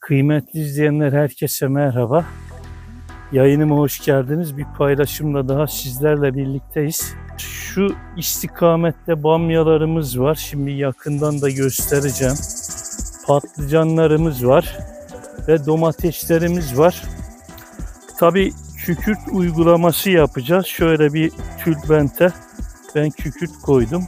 Kıymetli izleyenler, herkese merhaba. Yayınıma hoş geldiniz. Bir paylaşımla daha sizlerle birlikteyiz. Şu istikamette bamyalarımız var. Şimdi yakından da göstereceğim. Patlıcanlarımız var ve domateslerimiz var. Tabii kükürt uygulaması yapacağız. Şöyle bir tülbente ben kükürt koydum.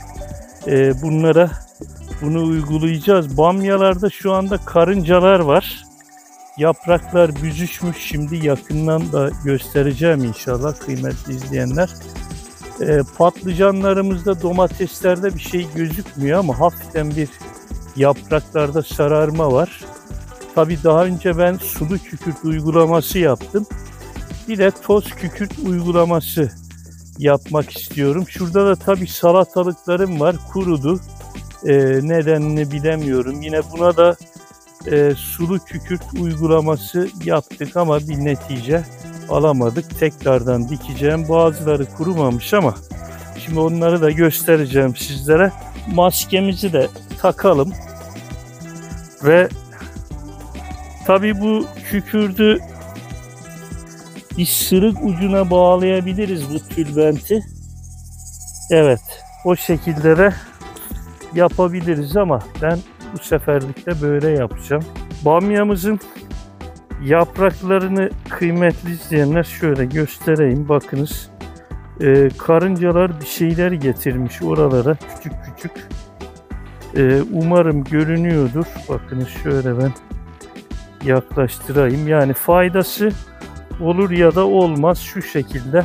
Bunu uygulayacağız. Bamyalarda şu anda karıncalar var. Yapraklar büzüşmüş. Şimdi yakından da göstereceğim inşallah kıymetli izleyenler. Patlıcanlarımızda, domateslerde bir şey gözükmüyor ama hafiften bir yapraklarda sararma var. Tabii daha önce ben sulu kükürt uygulaması yaptım. Bir de toz kükürt uygulaması yapmak istiyorum. Şurada da tabii salatalıklarım var. Kurudu. Nedenini bilemiyorum. Yine buna da sulu kükürt uygulaması yaptık ama bir netice alamadık. Tekrardan dikeceğim. Bazıları kurumamış ama şimdi onları da göstereceğim sizlere. Maskemizi de takalım ve tabii bu kükürdü bir sırık ucuna bağlayabiliriz bu tülbenti. Evet, o şekilde de yapabiliriz ama ben bu seferlik de böyle yapacağım. Bamyamızın yapraklarını kıymetli izleyenler şöyle göstereyim. Bakınız, karıncalar bir şeyler getirmiş oralara, küçük küçük. Umarım görünüyordur. Bakınız şöyle ben yaklaştırayım. Yani faydası olur ya da olmaz, şu şekilde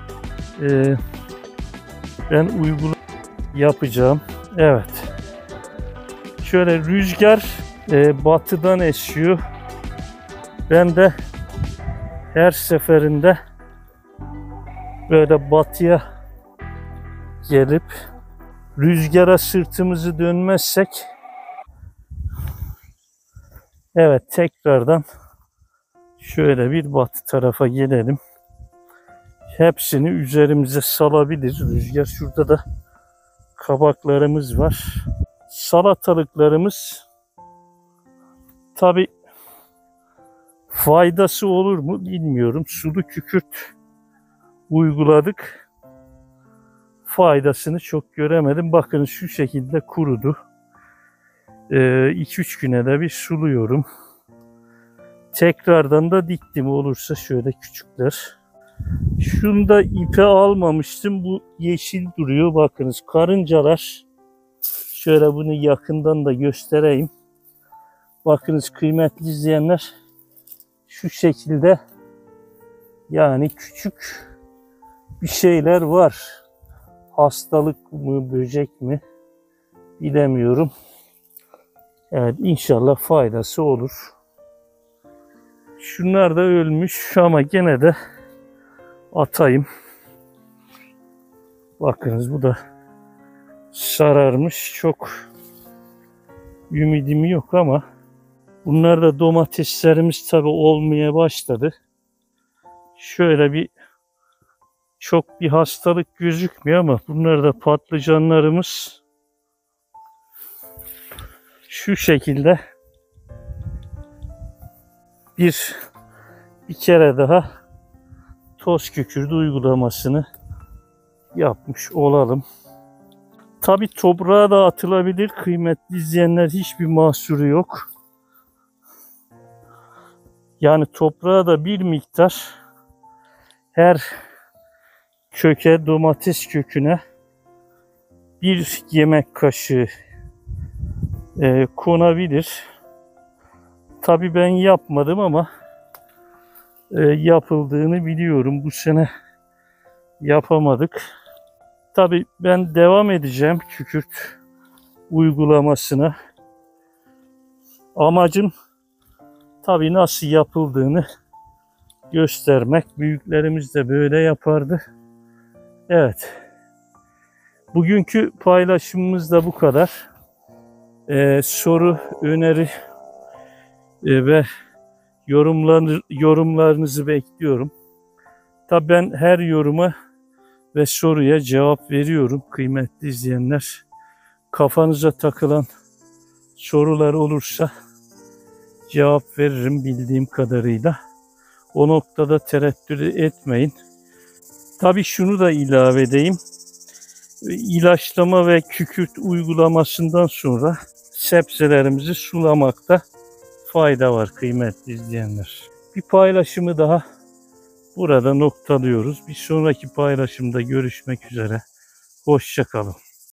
ben yapacağım. Evet. Şöyle rüzgar batıdan esiyor. Ben de her seferinde böyle batıya gelip rüzgara sırtımızı dönmezsek, evet, tekrardan şöyle bir batı tarafa gelelim. Hepsini üzerimize salabilir rüzgar. Şurada da kabaklarımız var. Salatalıklarımız, tabi faydası olur mu bilmiyorum. Sulu kükürt uyguladık. Faydasını çok göremedim. Bakın şu şekilde kurudu. 2-3 güne de bir suluyorum. Tekrardan da diktim, olursa şöyle küçükler. Şunu da ipe almamıştım. Bu yeşil duruyor. Bakınız, karıncalar. Şöyle bunu yakından da göstereyim. Bakınız kıymetli izleyenler, şu şekilde, yani küçük bir şeyler var. Hastalık mı, böcek mi bilemiyorum. Evet, inşallah faydası olur. Şunlar da ölmüş ama gene de atayım. Bakınız, bu da sararmış. Çok ümidim yok ama bunlar da domateslerimiz tabi olmaya başladı. Şöyle çok bir hastalık gözükmüyor ama bunlar da patlıcanlarımız. Şu şekilde bir kere daha toz kükürdü uygulamasını yapmış olalım. Tabi toprağa da atılabilir kıymetli izleyenler, hiçbir mahsuru yok. Yani toprağa da bir miktar, her köke, domates köküne bir yemek kaşığı konabilir. Tabi ben yapmadım ama yapıldığını biliyorum. Bu sene yapamadık. Tabi ben devam edeceğim kükürt uygulamasına. Amacım tabi nasıl yapıldığını göstermek. Büyüklerimiz de böyle yapardı. Evet. Bugünkü paylaşımımız da bu kadar. Soru, öneri ve yorumlarınızı bekliyorum. Tabi ben her yoruma ve soruya cevap veriyorum kıymetli izleyenler. Kafanıza takılan sorular olursa cevap veririm bildiğim kadarıyla. O noktada tereddüt etmeyin. Tabii şunu da ilave edeyim. İlaçlama ve kükürt uygulamasından sonra sebzelerimizi sulamakta fayda var kıymetli izleyenler. Bir paylaşımı daha burada noktalıyoruz. Bir sonraki paylaşımda görüşmek üzere. Hoşça kalın.